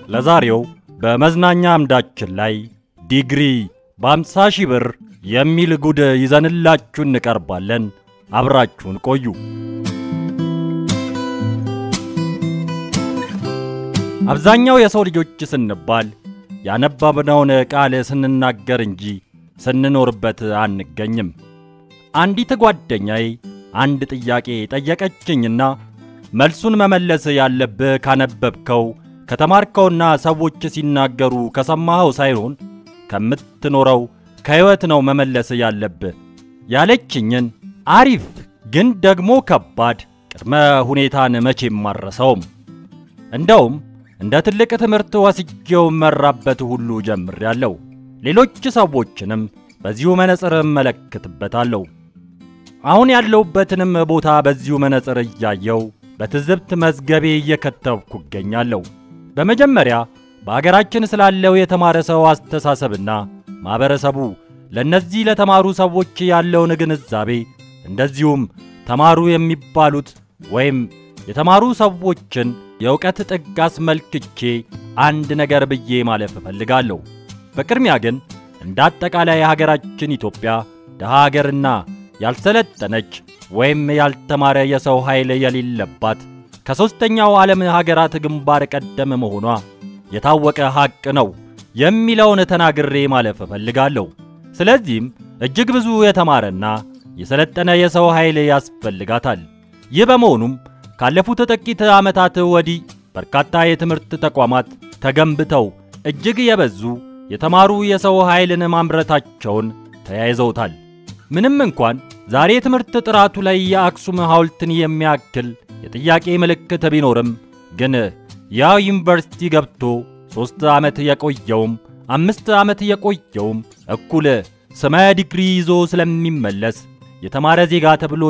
ለዛሬው በመዝናኛ አምዳችን ላይ ዲግሪ በ50,000 ብር የሚል ጉድ ይዘንላችሁ እንቀርባለን። አብራችሁን ቆዩ። አብዛኛው የሰው ልጆች ስንባል ያነባብነውን ቃል ስንናገር እንጂ ስንኖርበት አንገኝም። አንዲት ጓደኛዬ አንድ ጥያቄ ጠየቀችኝና መልሱን መመለስ ያለብህ ካነበብከው ከተማርከውና ሰዎች ሲናገሩ ከሰማኸው ሳይሆን ከምትኖረው ከህይወት ነው መመለስ ያለብህ ያለችኝን አሪፍ ግን ደግሞ ከባድ ቅድመ ሁኔታን መቼም ማረሰውም። እንደውም እንደ ትልቅ ትምህርት ወስጄው መራበት ሁሉ ጀምሬያለሁ። ሌሎች ሰዎችንም በዚሁ መነጽር እመለከትበታለሁ። አሁን ያለሁበትንም ቦታ በዚሁ መነጽር እያየው በትዝብት መዝገቤ እየከተብኩ እገኛለሁ። በመጀመሪያ በአገራችን ስላለው የተማረ ሰው አስተሳሰብና ማህበረሰቡ ለነዚህ ለተማሩ ሰዎች ያለውን ግንዛቤ እንደዚሁም ተማሩ የሚባሉት ወይም የተማሩ ሰዎችን የእውቀት ጥግ አስመልክቼ አንድ ነገር ብዬ ማለፍ እፈልጋለሁ። በቅድሚያ ግን እንደ አጠቃላይ ሀገራችን ኢትዮጵያ ደሃ ሀገርና ያልሰለጠነች ወይም ያልተማረ የሰው ኃይል የሌለባት ከሶስተኛው ዓለም ሀገራት ግንባር ቀደም መሆኗ የታወቀ ሀቅ ነው የሚለውን ተናግሬ ማለፍ እፈልጋለሁ። ስለዚህም እጅግ ብዙ የተማረና የሰለጠነ የሰው ኃይል ያስፈልጋታል። ይህ በመሆኑም ካለፉት ጥቂት ዓመታት ወዲህ በርካታ የትምህርት ተቋማት ተገንብተው እጅግ የበዙ የተማሩ የሰው ኃይልን ማምረታቸውን ተያይዘውታል። ምንም እንኳን ዛሬ ትምህርት ጥራቱ ላይ የአክሱም ሐውልትን የሚያክል የጥያቄ ምልክት ቢኖርም ግን ያ ዩኒቨርሲቲ ገብቶ 3 ዓመት የቆየውም 5 ዓመት የቆየውም እኩል ስመ ዲግሪ ይዞ ስለሚመለስ የተማረ ዜጋ ተብሎ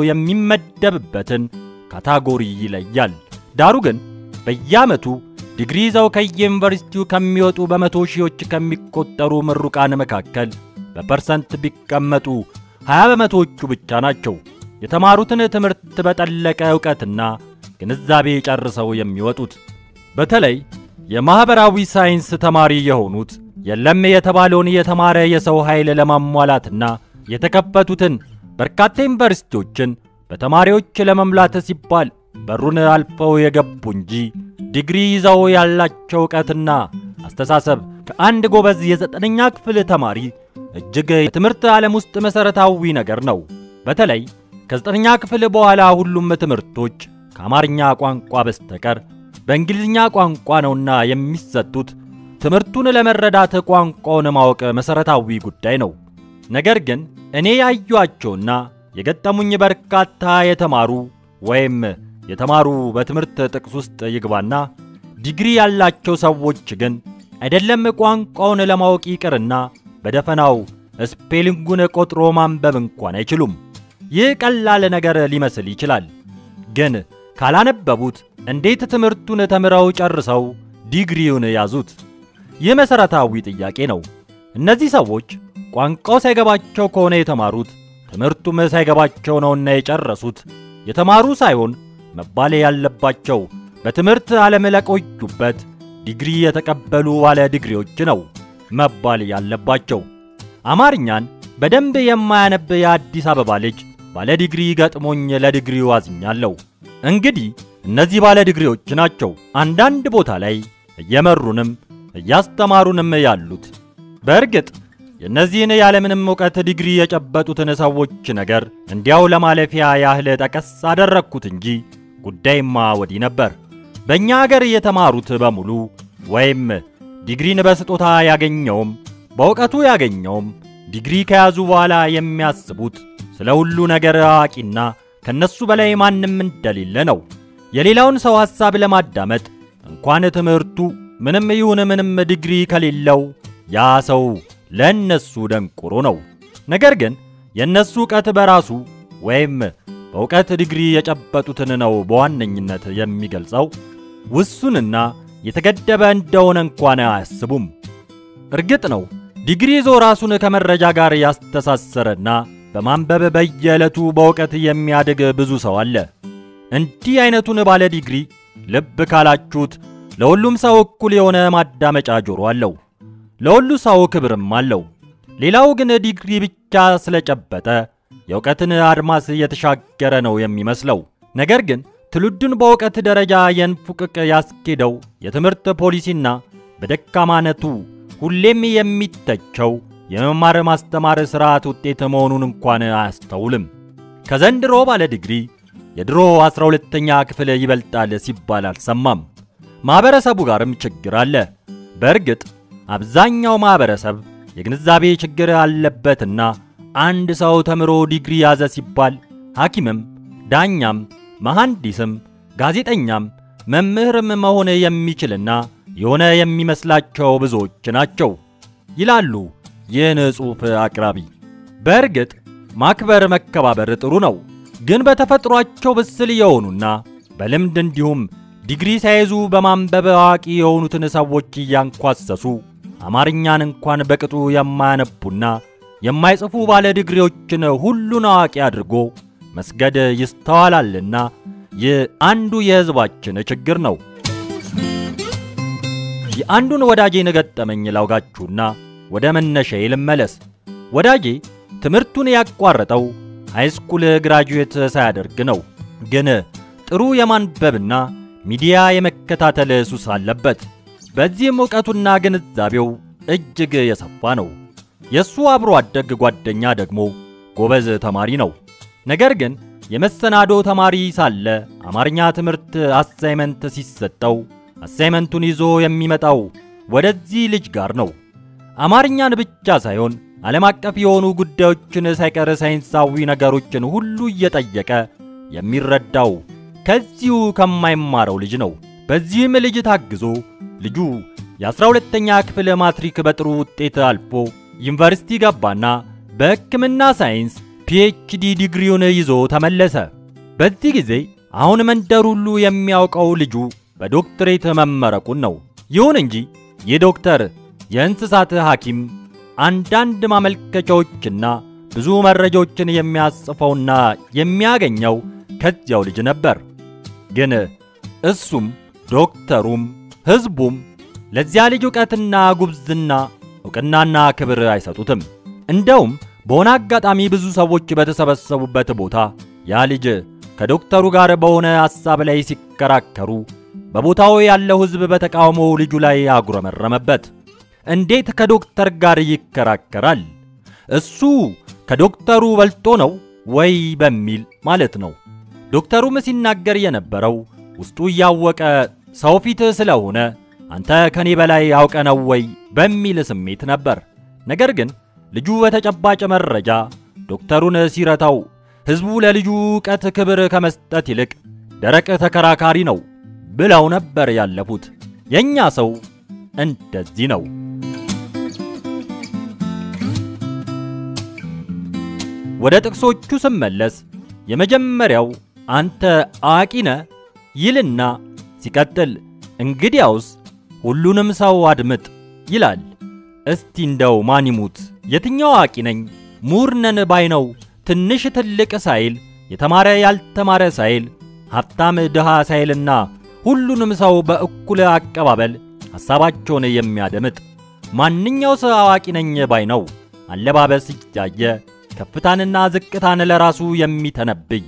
የሚመደብበትን ካታጎሪ ይለያል። ዳሩ ግን በየዓመቱ ዲግሪ ይዘው ከዩኒቨርሲቲው ከሚወጡ በመቶ ሺዎች ከሚቆጠሩ ምሩቃን መካከል በፐርሰንት ቢቀመጡ 20 በመቶዎቹ ብቻ ናቸው የተማሩትን ትምህርት በጠለቀ ዕውቀትና ግንዛቤ ጨርሰው የሚወጡት። በተለይ የማህበራዊ ሳይንስ ተማሪ የሆኑት የለም የተባለውን የተማረ የሰው ኃይል ለማሟላትና የተከፈቱትን በርካታ ዩኒቨርሲቲዎችን በተማሪዎች ለመምላት ሲባል በሩን አልፈው የገቡ እንጂ ዲግሪ ይዘው ያላቸው ዕውቀትና አስተሳሰብ ከአንድ ጎበዝ የ9ኛ ክፍል ተማሪ እጅግ የትምህርት ዓለም ውስጥ መሰረታዊ ነገር ነው። በተለይ ከ9ኛ ክፍል በኋላ ሁሉም ትምህርቶች ከአማርኛ ቋንቋ በስተቀር በእንግሊዝኛ ቋንቋ ነውና የሚሰጡት ትምህርቱን ለመረዳት ቋንቋውን ማወቅ መሰረታዊ ጉዳይ ነው። ነገር ግን እኔ ያዩአቸውና የገጠሙኝ በርካታ የተማሩ ወይም የተማሩ በትምህርት ጥቅስ ውስጥ ይግባና ዲግሪ ያላቸው ሰዎች ግን አይደለም ቋንቋውን ለማወቅ ይቅርና በደፈናው ስፔሊንጉን ቆጥሮ ማንበብ እንኳን አይችሉም። ይህ ቀላል ነገር ሊመስል ይችላል። ግን ካላነበቡት እንዴት ትምህርቱን ተምረው ጨርሰው ዲግሪውን ያዙት? ይህ መሰረታዊ ጥያቄ ነው። እነዚህ ሰዎች ቋንቋው ሳይገባቸው ከሆነ የተማሩት ትምህርቱም ሳይገባቸው ነውና የጨረሱት የተማሩ ሳይሆን መባል ያለባቸው በትምህርት ዓለም ለቆዩበት ዲግሪ የተቀበሉ ባለ ዲግሪዎች ነው መባል ያለባቸው። አማርኛን በደንብ የማያነብ የአዲስ አበባ ልጅ ባለ ዲግሪ ገጥሞኝ ለዲግሪው አዝኛለሁ። እንግዲህ እነዚህ ባለ ዲግሪዎች ናቸው አንዳንድ ቦታ ላይ እየመሩንም እያስተማሩንም ያሉት። በእርግጥ የነዚህን ያለምንም ዕውቀት ዲግሪ የጨበጡትን ሰዎች ነገር እንዲያው ለማለፊያ ያህል ጠቀስ አደረኩት እንጂ ጉዳይማ ወዲህ ነበር። በእኛ ሀገር የተማሩት በሙሉ ወይም ዲግሪን በስጦታ ያገኘውም በዕውቀቱ ያገኘውም ዲግሪ ከያዙ በኋላ የሚያስቡት ስለ ሁሉ ነገር አዋቂና ከነሱ በላይ ማንም እንደሌለ ነው። የሌላውን ሰው ሐሳብ ለማዳመጥ እንኳን ትምህርቱ ምንም ይሁን ምንም ዲግሪ ከሌለው ያ ሰው ለነሱ ደንቆሮ ነው። ነገር ግን የነሱ ዕውቀት በራሱ ወይም በዕውቀት ዲግሪ የጨበጡትን ነው በዋነኝነት የሚገልጸው። ውሱንና የተገደበ እንደሆነ እንኳን አያስቡም። እርግጥ ነው ዲግሪ ይዞ ራሱን ከመረጃ ጋር ያስተሳሰረና በማንበብ በየዕለቱ በዕውቀት የሚያድግ ብዙ ሰው አለ። እንዲህ አይነቱን ባለ ዲግሪ ልብ ካላችሁት ለሁሉም ሰው እኩል የሆነ ማዳመጫ ጆሮ አለው። ለሁሉ ሰው ክብርም አለው። ሌላው ግን ዲግሪ ብቻ ስለጨበጠ የእውቀትን አድማስ የተሻገረ ነው የሚመስለው። ነገር ግን ትውልዱን በእውቀት ደረጃ የንፉቅቅ ያስኬደው የትምህርት ፖሊሲና በደካማነቱ ሁሌም የሚተቸው የመማር ማስተማር ስርዓት ውጤት መሆኑን እንኳን አያስተውልም። ከዘንድሮ ባለ ዲግሪ የድሮ 12ኛ ክፍል ይበልጣል ሲባል አልሰማም። ማህበረሰቡ ጋርም ችግር አለ። በእርግጥ አብዛኛው ማህበረሰብ የግንዛቤ ችግር አለበትና አንድ ሰው ተምሮ ዲግሪ ያዘ ሲባል ሐኪምም፣ ዳኛም፣ መሐንዲስም፣ ጋዜጠኛም፣ መምህርም መሆን የሚችልና የሆነ የሚመስላቸው ብዙዎች ናቸው ይላሉ ይህን ጽሑፍ አቅራቢ። በእርግጥ ማክበር መከባበር ጥሩ ነው። ግን በተፈጥሯቸው ብስል የሆኑና በልምድ እንዲሁም ዲግሪ ሳይዙ በማንበብ አዋቂ የሆኑትን ሰዎች እያንኳሰሱ አማርኛን እንኳን በቅጡ የማያነቡና የማይጽፉ ባለ ዲግሪዎችን ሁሉን አዋቂ አድርጎ መስገድ ይስተዋላልና ይህ አንዱ የሕዝባችን ችግር ነው። የአንዱን ወዳጄን ገጠመኝ ላውጋችሁና ወደ መነሻዬ ልመለስ። ወዳጄ ትምህርቱን ያቋረጠው ሃይስኩል ግራጁዌት ሳያደርግ ነው። ግን ጥሩ የማንበብና ሚዲያ የመከታተል ሱስ አለበት። በዚህም ዕውቀቱና ግንዛቤው እጅግ የሰፋ ነው። የሱ አብሮ አደግ ጓደኛ ደግሞ ጎበዝ ተማሪ ነው። ነገር ግን የመሰናዶ ተማሪ ሳለ አማርኛ ትምህርት አሳይመንት ሲሰጠው አሳይመንቱን ይዞ የሚመጣው ወደዚህ ልጅ ጋር ነው። አማርኛን ብቻ ሳይሆን ዓለም አቀፍ የሆኑ ጉዳዮችን ሳይቀር ሳይንሳዊ ነገሮችን ሁሉ እየጠየቀ የሚረዳው ከዚሁ ከማይማረው ልጅ ነው። በዚህም ልጅ ታግዞ ልጁ የ12ኛ ክፍል ማትሪክ በጥሩ ውጤት አልፎ ዩኒቨርሲቲ ገባና በሕክምና ሳይንስ ፒኤችዲ ዲግሪውን ይዞ ተመለሰ። በዚህ ጊዜ አሁን መንደር ሁሉ የሚያውቀው ልጁ በዶክትሬት መመረቁን ነው። ይሁን እንጂ ይህ ዶክተር የእንስሳት ሐኪም አንዳንድ ማመልከቻዎችና ብዙ መረጃዎችን የሚያጽፈውና የሚያገኘው ከዚያው ልጅ ነበር። ግን እሱም ዶክተሩም ሕዝቡም ለዚያ ልጅ ዕውቀትና ጉብዝና ዕውቅናና ክብር አይሰጡትም። እንደውም በሆነ አጋጣሚ ብዙ ሰዎች በተሰበሰቡበት ቦታ ያ ልጅ ከዶክተሩ ጋር በሆነ ሐሳብ ላይ ሲከራከሩ በቦታው ያለው ሕዝብ በተቃውሞ ልጁ ላይ አጉረመረመበት። እንዴት ከዶክተር ጋር ይከራከራል? እሱ ከዶክተሩ በልጦ ነው ወይ በሚል ማለት ነው። ዶክተሩም ሲናገር የነበረው ውስጡ ያወቀ ሰው ፊት ስለሆነ አንተ ከኔ በላይ አውቀ ነው ወይ በሚል ስሜት ነበር። ነገር ግን ልጁ በተጨባጭ መረጃ ዶክተሩን ሲረታው ሕዝቡ ለልጁ ዕውቀት ክብር ከመስጠት ይልቅ ደረቅ ተከራካሪ ነው ብለው ነበር ያለፉት። የኛ ሰው እንደዚህ ነው። ወደ ጥቅሶቹ ስመለስ የመጀመሪያው አንተ አዋቂ ነህ ይልና ሲቀጥል እንግዲያውስ ሁሉንም ሰው አድምጥ ይላል። እስቲ እንደው ማን ይሙት የትኛው አዋቂ ነኝ ምሁር ነን ባይ ነው ትንሽ ትልቅ ሳይል የተማረ ያልተማረ ሳይል ሀብታም ድሃ ሳይልና ሁሉንም ሰው በእኩል አቀባበል ሐሳባቸውን የሚያደምጥ ማንኛው ሰው አዋቂ ነኝ ባይ ነው። አለባበስ ይያየ ከፍታንና ዝቅታን ለራሱ የሚተነብይ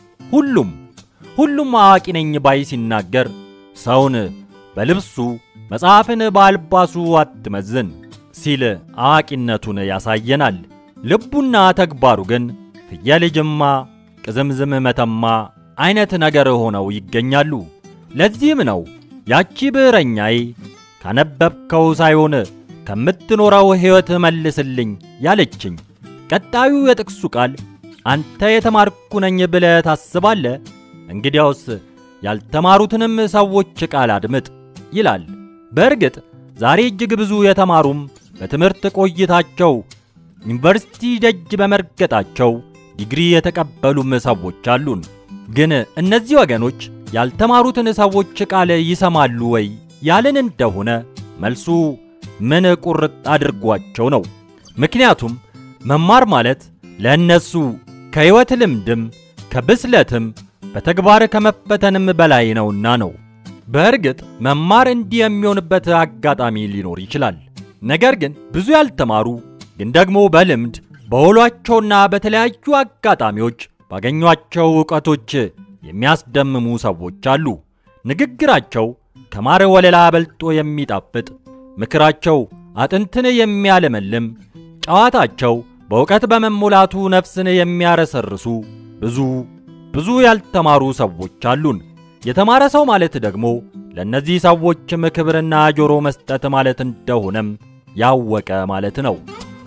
ሁሉም አዋቂ ነኝ ባይ ሲናገር ሰውን በልብሱ መጽሐፍን በአልባሱ አትመዝን ሲል አዋቂነቱን ያሳየናል። ልቡና ተግባሩ ግን ፍየል ጅማ ቅዝምዝም መተማ አይነት ነገር ሆነው ይገኛሉ። ለዚህም ነው ያቺ ብዕረኛዬ ካነበብከው ሳይሆን ከምትኖረው ሕይወት መልስልኝ ያለችኝ። ቀጣዩ የጥቅሱ ቃል አንተ የተማርኩ ነኝ ብለህ ታስባለህ? እንግዲያውስ ያልተማሩትንም ሰዎች ቃል አድምጥ ይላል። በእርግጥ ዛሬ እጅግ ብዙ የተማሩም በትምህርት ቆይታቸው ዩኒቨርሲቲ ደጅ በመርገጣቸው ዲግሪ የተቀበሉም ሰዎች አሉን። ግን እነዚህ ወገኖች ያልተማሩትን ሰዎች ቃል ይሰማሉ ወይ ያልን እንደሆነ መልሱ ምን ቁርጥ አድርጓቸው ነው። ምክንያቱም መማር ማለት ለእነሱ ከሕይወት ልምድም ከብስለትም በተግባር ከመፈተንም በላይ ነውና ነው። በእርግጥ መማር እንዲህ የሚሆንበት አጋጣሚ ሊኖር ይችላል። ነገር ግን ብዙ ያልተማሩ ግን ደግሞ በልምድ በውሏቸውና በተለያዩ አጋጣሚዎች ባገኟቸው ዕውቀቶች የሚያስደምሙ ሰዎች አሉ። ንግግራቸው ከማር ወለላ በልጦ የሚጣፍጥ፣ ምክራቸው አጥንትን የሚያለመልም፣ ጨዋታቸው በእውቀት በመሞላቱ ነፍስን የሚያረሰርሱ ብዙ ያልተማሩ ሰዎች አሉን። የተማረ ሰው ማለት ደግሞ ለነዚህ ሰዎች ክብርና ጆሮ መስጠት ማለት እንደሆነም ያወቀ ማለት ነው።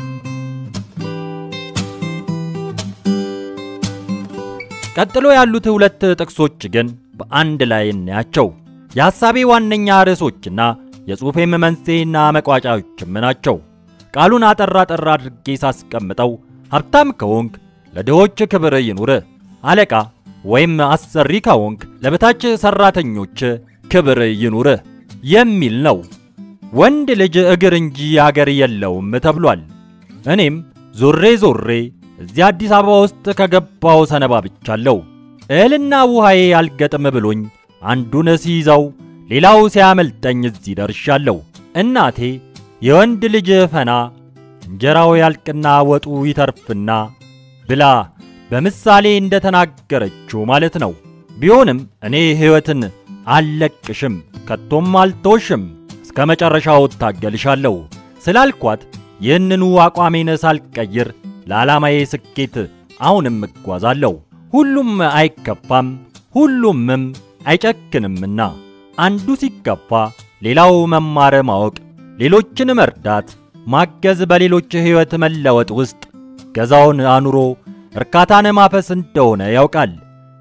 ቀጥሎ ያሉት ሁለት ጥቅሶች ግን በአንድ ላይ እናያቸው። የሐሳቤ ዋነኛ ርዕሶችና የጽሑፌም መንስኤና መቋጫዎችም ናቸው። ቃሉን አጠራ አድርጌ ሳስቀምጠው ሀብታም ከሆንክ ለድሆች ክብር ይኑር፣ አለቃ ወይም አሰሪ ከሆንክ ለበታች ሰራተኞች ክብር ይኑር የሚል ነው። ወንድ ልጅ እግር እንጂ አገር የለውም ተብሏል። እኔም ዞሬ እዚህ አዲስ አበባ ውስጥ ከገባው ሰነባብቻለሁ። እህልና ውሃዬ አልገጥም ብሎኝ አንዱን ሲይዘው ሌላው ሲያመልጠኝ እዚህ ደርሻለሁ። እናቴ የወንድ ልጅ ፈና እንጀራው ያልቅና ወጡ ይተርፍና ብላ በምሳሌ እንደተናገረችው ማለት ነው። ቢሆንም እኔ ሕይወትን አልለቅሽም ከቶም አልተውሽም እስከ መጨረሻው ታገልሻለሁ ስላልኳት ይህንኑ አቋሜን ሳልቀይር ለዓላማዬ ስኬት አሁንም እጓዛለሁ። ሁሉም አይከፋም፣ ሁሉምም አይጨክንምና አንዱ ሲከፋ ሌላው መማር ማወቅ፣ ሌሎችን መርዳት፣ ማገዝ በሌሎች ሕይወት መለወጥ ውስጥ ገዛውን አኑሮ እርካታን ማፈስ እንደሆነ ያውቃል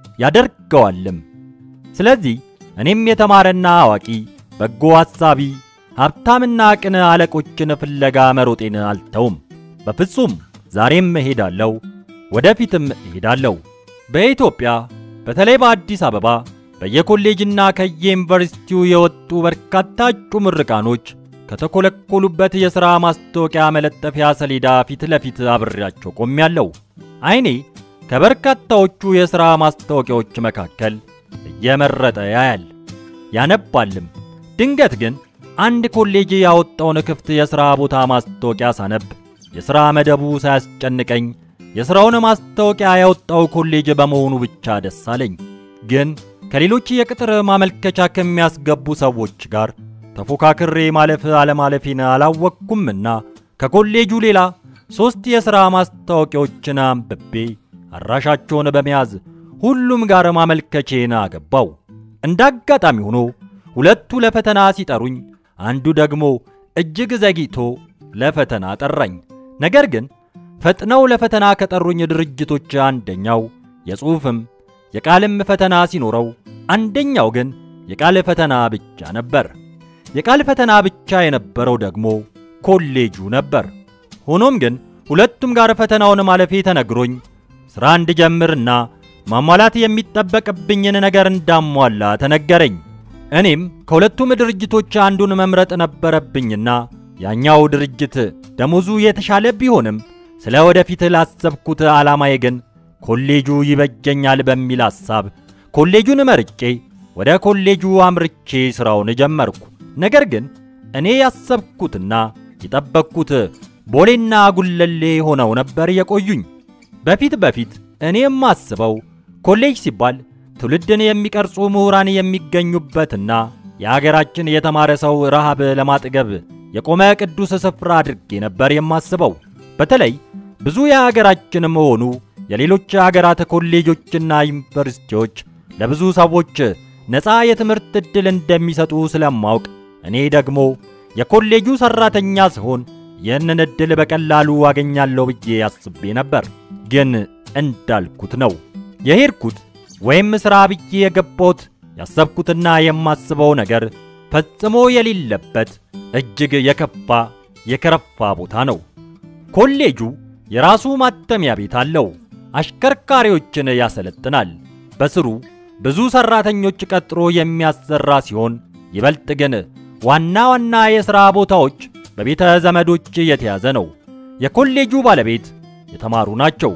ያደርገዋልም። ስለዚህ እኔም የተማረና አዋቂ በጎ ሐሳቢ ሀብታምና ቅን አለቆችን ፍለጋ መሮጤን አልተውም። በፍጹም ዛሬም እሄዳለሁ፣ ወደፊትም እሄዳለሁ። በኢትዮጵያ በተለይ በአዲስ አበባ በየኮሌጅና ከየዩኒቨርሲቲው የወጡ በርካታ እጩ ምርቃኖች ከተኮለኮሉበት የሥራ ማስታወቂያ መለጠፊያ ሰሌዳ ፊት ለፊት አብሬያቸው ቆሜያለሁ። አይኔ ከበርካታዎቹ የሥራ ማስታወቂያዎች መካከል እየመረጠ ያያል ያነባልም። ድንገት ግን አንድ ኮሌጅ ያወጣውን ክፍት የሥራ ቦታ ማስታወቂያ ሳነብ የሥራ መደቡ ሳያስጨንቀኝ የሥራውን ማስታወቂያ ያወጣው ኮሌጅ በመሆኑ ብቻ ደስ አለኝ። ግን ከሌሎች የቅጥር ማመልከቻ ከሚያስገቡ ሰዎች ጋር ተፎካክሬ ማለፍ አለማለፌን አላወቅኩምና ከኮሌጁ ሌላ 3 የሥራ ማስታወቂያዎችን አንብቤ አድራሻቸውን በመያዝ ሁሉም ጋር ማመልከቼን አገባው። እንዳጋጣሚ ሆኖ ሁለቱ ለፈተና ሲጠሩኝ አንዱ ደግሞ እጅግ ዘግይቶ ለፈተና ጠራኝ። ነገር ግን ፈጥነው ለፈተና ከጠሩኝ ድርጅቶች አንደኛው የጽሑፍም የቃልም ፈተና ሲኖረው፣ አንደኛው ግን የቃል ፈተና ብቻ ነበር። የቃል ፈተና ብቻ የነበረው ደግሞ ኮሌጁ ነበር። ሆኖም ግን ሁለቱም ጋር ፈተናውን ማለፌ ተነግሮኝ ሥራ እንድጀምርና ማሟላት የሚጠበቅብኝን ነገር እንዳሟላ ተነገረኝ። እኔም ከሁለቱም ድርጅቶች አንዱን መምረጥ ነበረብኝና ያኛው ድርጅት ደሞዙ የተሻለ ቢሆንም ስለ ወደፊት ላሰብኩት ዓላማዬ ግን ኮሌጁ ይበጀኛል በሚል ሐሳብ ኮሌጁን መርጬ ወደ ኮሌጁ አምርቼ ሥራውን ጀመርኩ። ነገር ግን እኔ ያሰብኩትና የጠበቅኩት ቦሌና ጉለሌ ሆነው ነበር የቆዩኝ። በፊት እኔም አስበው ኮሌጅ ሲባል ትውልድን የሚቀርጹ ምሁራን የሚገኙበትና የሀገራችን የተማረ ሰው ረሃብ ለማጥገብ የቆመ ቅዱስ ስፍራ አድርጌ ነበር የማስበው። በተለይ ብዙ የሀገራችን መሆኑ የሌሎች ሀገራት ኮሌጆችና ዩኒቨርሲቲዎች ለብዙ ሰዎች ነፃ የትምህርት ዕድል እንደሚሰጡ ስለማውቅ እኔ ደግሞ የኮሌጁ ሰራተኛ ስሆን ይህንን ዕድል በቀላሉ አገኛለሁ ብዬ አስቤ ነበር። ግን እንዳልኩት ነው የሄድኩት ወይም ሥራ ብዬ የገባሁት ያሰብኩትና የማስበው ነገር ፈጽሞ የሌለበት እጅግ የከረፋ ቦታ ነው። ኮሌጁ የራሱ ማተሚያ ቤት አለው። አሽከርካሪዎችን ያሰለጥናል። በስሩ ብዙ ሰራተኞች ቀጥሮ የሚያሰራ ሲሆን ይበልጥ ግን ዋና የሥራ ቦታዎች በቤተ ዘመዶች የተያዘ ነው። የኮሌጁ ባለቤት የተማሩ ናቸው።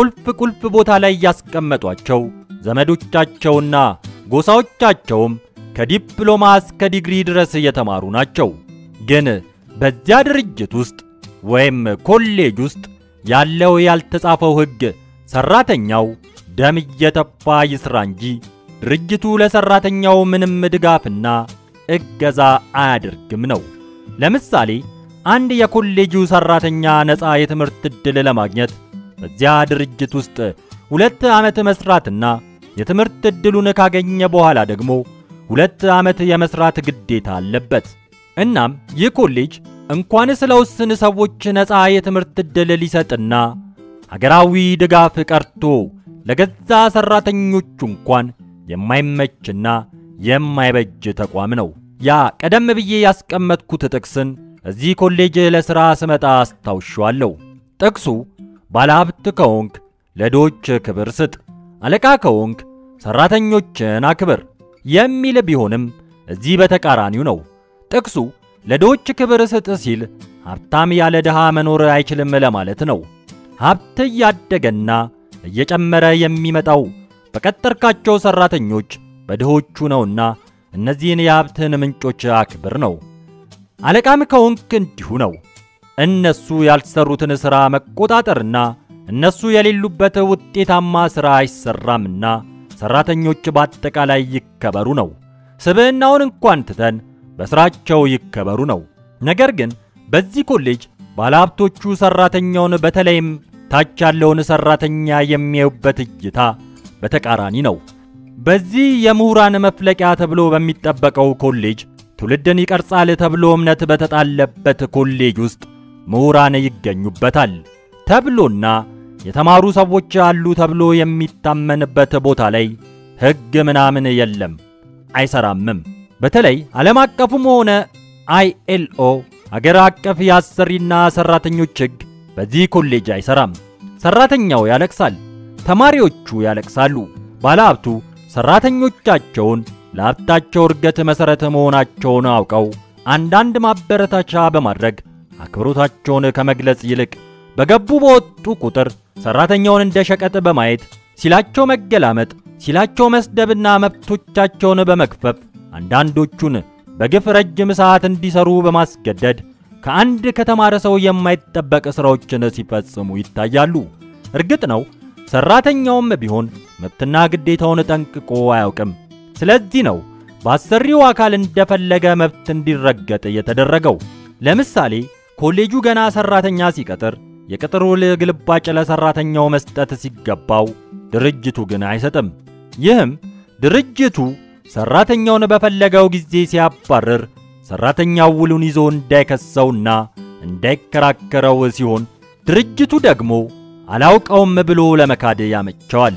ቁልፍ ቦታ ላይ ያስቀመጧቸው ዘመዶቻቸውና ጎሳዎቻቸውም ከዲፕሎማ እስከ ዲግሪ ድረስ የተማሩ ናቸው። ግን በዚያ ድርጅት ውስጥ ወይም ኮሌጅ ውስጥ ያለው ያልተጻፈው ሕግ ሰራተኛው ደም እየተፋ ይስራ እንጂ ድርጅቱ ለሰራተኛው ምንም ድጋፍና እገዛ አያደርግም ነው። ለምሳሌ አንድ የኮሌጁ ሰራተኛ ነፃ የትምህርት ዕድል ለማግኘት በዚያ ድርጅት ውስጥ 2 ዓመት መስራትና የትምህርት ዕድሉን ካገኘ በኋላ ደግሞ 2 ዓመት የመስራት ግዴታ አለበት። እናም ይህ ኮሌጅ እንኳን ስለውስን ሰዎች ነፃ የትምህርት ዕድል ሊሰጥና ሀገራዊ ድጋፍ ቀርቶ ለገዛ ሰራተኞቹ እንኳን የማይመችና የማይበጅ ተቋም ነው። ያ ቀደም ብዬ ያስቀመጥኩት ጥቅስን እዚህ ኮሌጅ ለሥራ ስመጣ አስታውሻለሁ። ጥቅሱ ባለሀብት ከሆንክ ለድሆች ክብር ስጥ፣ አለቃ ከሆንክ ሰራተኞችን አክብር የሚል ቢሆንም እዚህ በተቃራኒው ነው። ጥቅሱ ለድሆች ክብር ስጥ ሲል ሀብታም ያለ ድሃ መኖር አይችልም ለማለት ነው። ሀብት እያደገና እየጨመረ የሚመጣው በቀጠርካቸው ሰራተኞች በድሆቹ ነውና እነዚህን የሀብትን ምንጮች አክብር ነው። አለቃም ከሆንክ እንዲሁ ነው። እነሱ ያልሰሩትን ሥራ መቆጣጠርና እነሱ የሌሉበት ውጤታማ ሥራ አይሰራምና ሰራተኞች በአጠቃላይ ይከበሩ ነው። ስብዕናውን እንኳን ትተን በሥራቸው ይከበሩ ነው። ነገር ግን በዚህ ኮሌጅ ባለሀብቶቹ ሰራተኛውን በተለይም ታች ያለውን ሰራተኛ የሚያዩበት እይታ በተቃራኒ ነው። በዚህ የምሁራን መፍለቂያ ተብሎ በሚጠበቀው ኮሌጅ ትውልድን ይቀርጻል ተብሎ እምነት በተጣለበት ኮሌጅ ውስጥ ምሁራን ይገኙበታል ተብሎና የተማሩ ሰዎች አሉ ተብሎ የሚታመንበት ቦታ ላይ ሕግ ምናምን የለም፣ አይሰራምም። በተለይ ዓለም አቀፉም ሆነ ILO አገር አቀፍ የአሰሪና ሰራተኞች ሕግ በዚህ ኮሌጅ አይሰራም። ሰራተኛው ያለቅሳል፣ ተማሪዎቹ ያለቅሳሉ። ባለሀብቱ ሰራተኞቻቸውን ለሀብታቸው እርገት መሰረት መሆናቸውን አውቀው አንዳንድ ማበረታቻ በማድረግ አክብሮታቸውን ከመግለጽ ይልቅ በገቡ በወጡ ቁጥር ሰራተኛውን እንደ ሸቀጥ በማየት ሲላቸው መገላመጥ፣ ሲላቸው መስደብና መብቶቻቸውን በመክፈፍ አንዳንዶቹን በግፍ ረጅም ሰዓት እንዲሰሩ በማስገደድ ከአንድ ከተማረ ሰው የማይጠበቅ ሥራዎችን ሲፈጽሙ ይታያሉ። እርግጥ ነው ሰራተኛውም ቢሆን መብትና ግዴታውን ጠንቅቆ አያውቅም። ስለዚህ ነው በአሰሪው አካል እንደፈለገ መብት እንዲረገጥ የተደረገው። ለምሳሌ ኮሌጁ ገና ሰራተኛ ሲቀጥር የቅጥር ውል ግልባጭ ለሰራተኛው መስጠት ሲገባው ድርጅቱ ግን አይሰጥም። ይህም ድርጅቱ ሰራተኛውን በፈለገው ጊዜ ሲያባርር ሰራተኛው ውሉን ይዞ እንዳይከሰውና እንዳይከራከረው ሲሆን ድርጅቱ ደግሞ አላውቀውም ብሎ ለመካድ ያመቸዋል።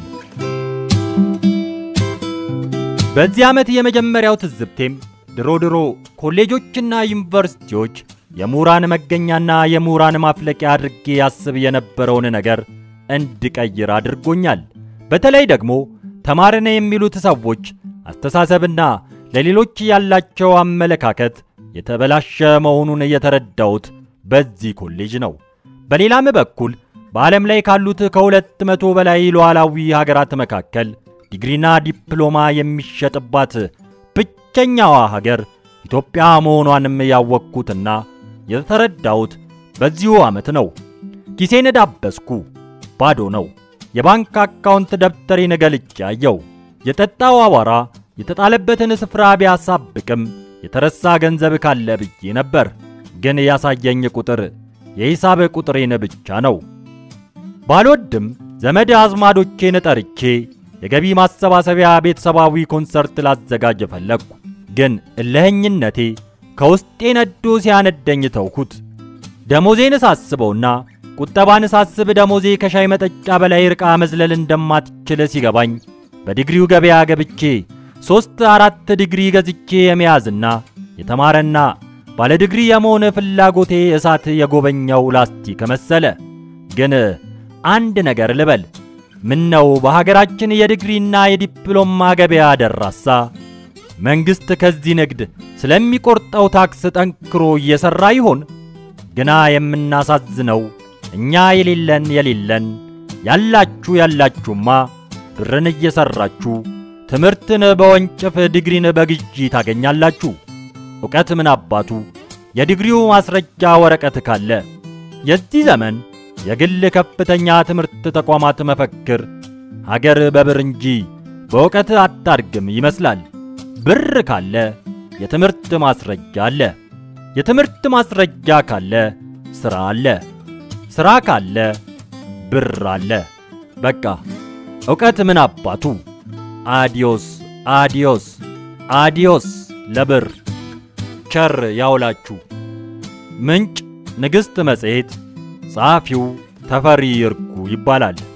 በዚህ ዓመት የመጀመሪያው ትዝብቴም ድሮ ኮሌጆችና ዩኒቨርሲቲዎች የምሁራን መገኛና የምሁራን ማፍለቂያ አድርጌ ያስብ የነበረውን ነገር እንድቀይር አድርጎኛል። በተለይ ደግሞ ተማረነ የሚሉት ሰዎች አስተሳሰብና ለሌሎች ያላቸው አመለካከት የተበላሸ መሆኑን የተረዳሁት በዚህ ኮሌጅ ነው። በሌላም በኩል በዓለም ላይ ካሉት ከ200 በላይ ሉዓላዊ ሀገራት መካከል ዲግሪና ዲፕሎማ የሚሸጥባት ብቸኛዋ ሀገር ኢትዮጵያ መሆኗንም ያወቅኩትና የተረዳሁት በዚሁ ዓመት ነው። ኪሴን ዳበስኩ፣ ባዶ ነው። የባንክ አካውንት ደብተሬን ገልጬ አየሁ። የጠጣው አቧራ የተጣለበትን ስፍራ ቢያሳብቅም የተረሳ ገንዘብ ካለ ብዬ ነበር። ግን ያሳየኝ ቁጥር የሂሳብ ቁጥሬን ብቻ ነው። ባልወድም ዘመድ አዝማዶቼን ጠርቼ የገቢ ማሰባሰቢያ ቤተሰባዊ ኮንሰርት ላዘጋጅ ፈለግኩ። ግን እልህኝነቴ ከውስጤ ነዶ ሲያነደኝ ተውኩት። ደሞዜን ሳስበውና ቁጠባን ሳስብ ደሞዜ ከሻይ መጠጫ በላይ ርቃ መዝለል እንደማትችል ሲገባኝ በዲግሪው ገበያ ገብቼ 3-4 ዲግሪ ገዝቼ የመያዝና የተማረና ባለ ዲግሪ የመሆን ፍላጎቴ እሳት የጎበኛው ላስቲክ መሰለ። ግን አንድ ነገር ልበል፣ ምነው በሀገራችን የዲግሪና የዲፕሎማ ገበያ ደራሳ? መንግስት ከዚህ ንግድ ስለሚቆርጠው ታክስ ጠንክሮ እየሰራ ይሆን? ግና የምናሳዝነው እኛ የሌለን ያላችሁማ ብርን እየሰራችሁ ትምህርትን በወንጭፍ ዲግሪን በግዢ ታገኛላችሁ። ዕውቀት ምን አባቱ የዲግሪው ማስረጃ ወረቀት ካለ። የዚህ ዘመን የግል ከፍተኛ ትምህርት ተቋማት መፈክር ሀገር በብር እንጂ በዕውቀት አታድግም ይመስላል። ብር ካለ የትምህርት ማስረጃ አለ። የትምህርት ማስረጃ ካለ ሥራ አለ። ሥራ ካለ ብር አለ። በቃ ዕውቀት ምን አባቱ። አዲዮስ አዲዮስ አዲዮስ ለብር። ቸር ያውላችሁ። ምንጭ ንግሥት መጽሔት። ጸሐፊው ተፈሪ ይርጉ ይባላል።